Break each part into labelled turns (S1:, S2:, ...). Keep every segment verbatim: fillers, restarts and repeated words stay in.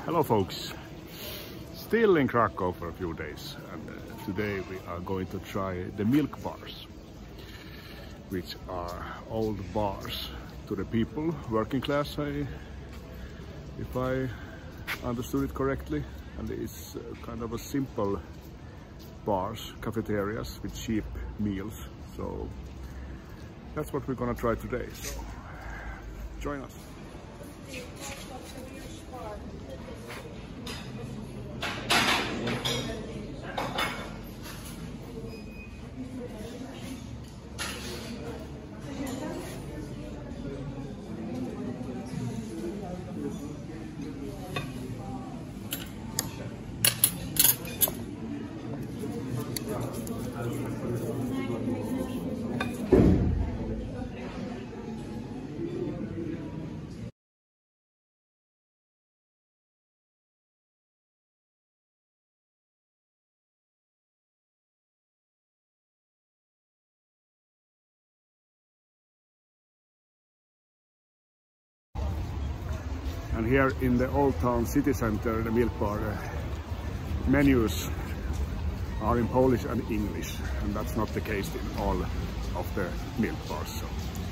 S1: Hello folks, still in Krakow for a few days, and uh, today we are going to try the milk bars, which are old bars to the people, working class, I, if I understood it correctly, and it's uh, kind of a simple bars, cafeterias with cheap meals, so that's what we're gonna try today, so join us. And here in the old town city center, the milk bar, the menus are in Polish and English, and that's not the case in all of the milk bars, so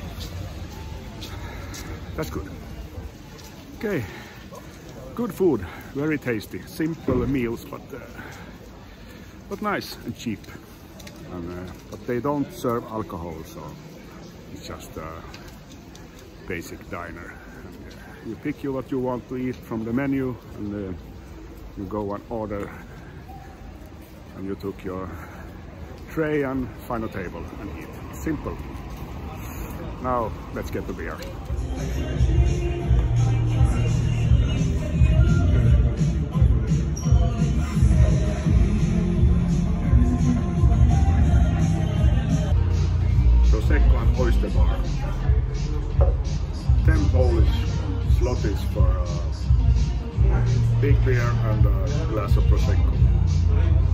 S1: that's good. Okay, good food, very tasty, simple meals, but uh, but nice and cheap. And, uh, but they don't serve alcohol, so it's just a basic diner. You pick you what you want to eat from the menu, and uh, you go and order, and you took your tray and find a table and eat. Simple. Now let's get the beer. Prosecco and oyster bar. ten Polish zlotys for a big beer and a glass of Prosecco.